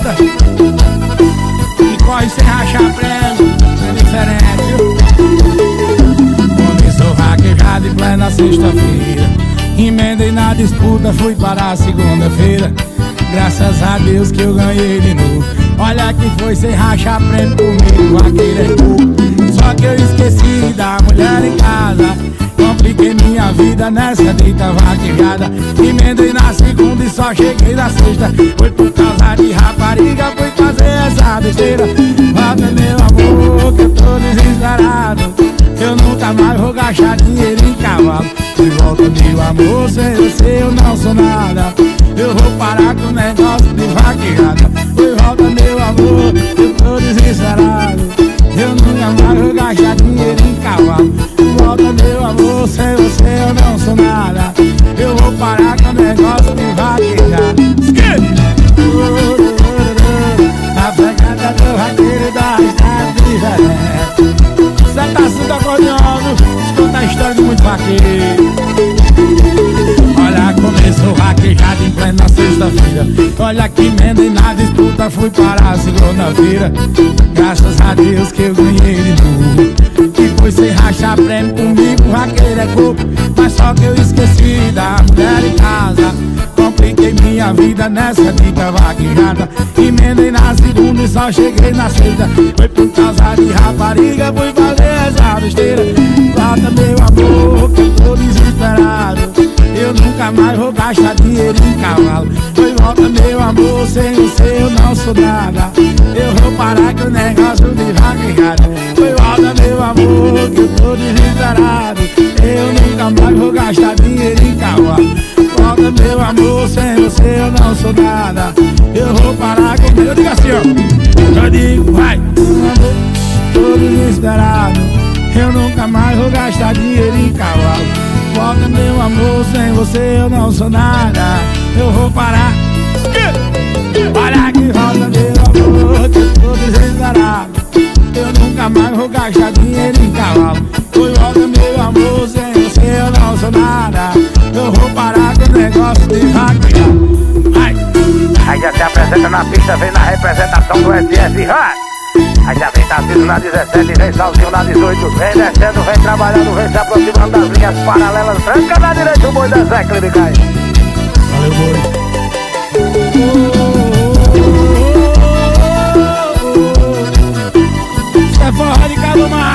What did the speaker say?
volta e corre sem rachar prêmio. É diferente, viu? Começou vaquejada em plena sexta-feira, emendei na disputa, fui para a segunda-feira. Graças a Deus que eu ganhei de novo. Olha que foi sem rachar prêmio comigo, vaqueiro é pouco. Só que eu esqueci da mulher em casa, compliquei minha vida nessa dita vaquejada. Emendei na segunda e só cheguei na sexta. Foi por causa de rapariga, fui fazer essa besteira. Volta meu amor, que eu tô desesperado, eu nunca mais vou gastar dinheiro em cavalo. De volta meu amor, sem você eu não sou nada, eu vou parar com o negócio de vaquejada. Foi volta meu amor, eu tô desesperado, eu nunca mais vou gastar dinheiro em cavalo. Volta meu amor, sem você eu não sou nada, eu vou parar com o negócio de vaquejada. A pegada do vaqueiro da estrada diferente. Você tá sendo acordeando, escuta a história de muito vaqueiro. Olha, começou vaquejada em plena sexta-feira. Olha que emenda e na disputa, fui para a segunda-feira. Graças a Deus que eu ganhei de novo. E foi sem rachar prêmio comigo, vaqueiro é corpo. Mas só que eu esqueci da mulher em casa, compliquei minha vida nessa dica vaquejada. Emendei na segunda e só cheguei na sexta. Foi por causa de rapariga, fui fazer essa besteira. Volta meu amor, que eu tô desesperado, eu nunca mais vou gastar dinheiro em cavalo. Foi volta meu amor, sem você eu não sou nada, eu vou parar com o negócio de vaquejada. Foi volta meu amor, que eu tô desesperado, eu nunca mais vou gastar dinheiro em cavalo. Volta meu amor, sem você eu não sou nada, eu vou parar com o meu. Eu digo assim, ó, eu digo, vai. Tô desesperado, eu nunca mais vou gastar dinheiro em cavalo. Volta meu amor, sem você eu não sou nada, eu vou parar. Olha que volta meu amor, que eu tô desesperado, eu nunca mais vou gastar dinheiro em cavalo. Foi volta meu amor, sem você eu não sou nada, eu vou parar com o negócio de vaquejada. Aí já se apresenta na pista, vem na representação do SS Rádio. Aí já vem Tarcisio na 17, vem Salzinho na 18. Vem descendo, vem trabalhando, vem se aproximando das linhas paralelas. Tranca na direita o boi da Zé Clínica aí. Valeu, boi. Isso é forró de Calomar.